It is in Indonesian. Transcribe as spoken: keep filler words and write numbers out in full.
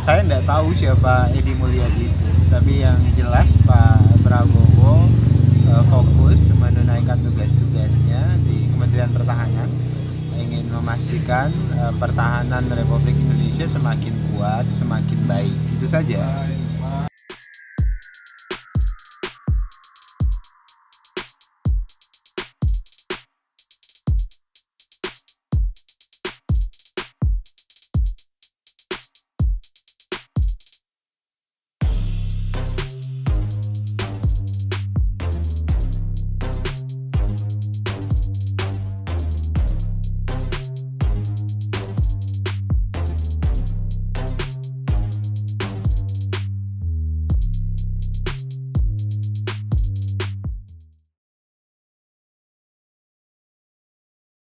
saya nggak tahu siapa Edi Mulyadi itu, tapi yang jelas Pak Prabowo uh, fokus menunaikan tugas-tugasnya di Kementerian Pertahanan, ingin memastikan uh, pertahanan Republik Indonesia semakin kuat, semakin baik. Itu saja.